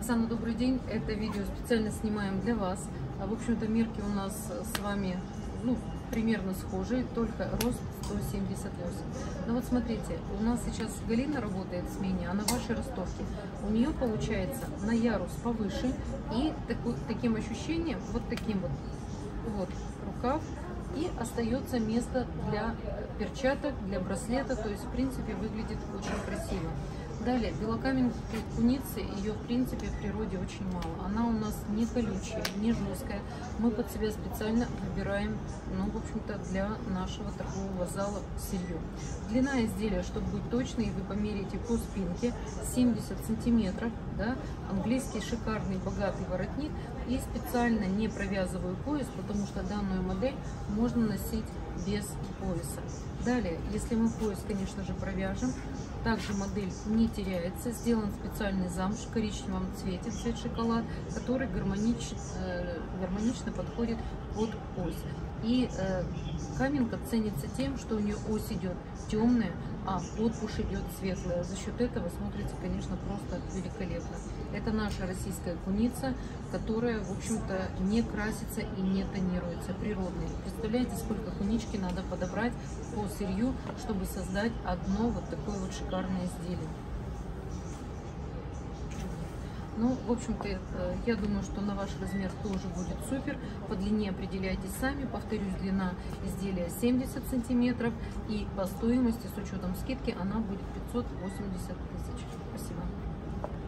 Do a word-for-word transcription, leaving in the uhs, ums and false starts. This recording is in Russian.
Оксана, добрый день. Это видео специально снимаем для вас. В общем-то, мерки у нас с вами ну, примерно схожие, только рост сто семьдесят восемь. Но вот смотрите, у нас сейчас Галина работает в смене, а на вашей ростовке у нее получается на ярус повыше и такой, таким ощущением, вот таким вот, вот рукав, и остается место для перчаток, для браслета, то есть в принципе выглядит очень красиво. Далее, белокаменской куницы, ее в принципе в природе очень мало. Она у нас не колючая, не жесткая. Мы под себя специально выбираем, ну, в общем-то, для нашего торгового зала сырье. Длина изделия, чтобы быть точной, вы померяете по спинке, семьдесят сантиметров, да, английский шикарный богатый воротник, и специально не провязываю пояс, потому что данную модель можно носить без пояса. Далее, если мы пояс, конечно же, провяжем, также модель не теряется. Сделан специальный замш в коричневом цвете, цвет шоколад, который гармонич, э, гармонично подходит под ось. И э, каменка ценится тем, что у нее ось идет темная, а подпушь идет светлая. За счет этого смотрится, конечно, просто великолепно. Это наша российская куница, которая, в общем-то, не красится и не тонируется, природная. Представляете, сколько кунички надо подобрать по сырью, чтобы создать одно вот такое вот шикарное изделие. Ну, в общем-то, я думаю, что на ваш размер тоже будет супер. По длине определяйтесь сами. Повторюсь, длина изделия семьдесят сантиметров. И по стоимости, с учетом скидки, она будет пятьсот восемьдесят тысяч. Спасибо.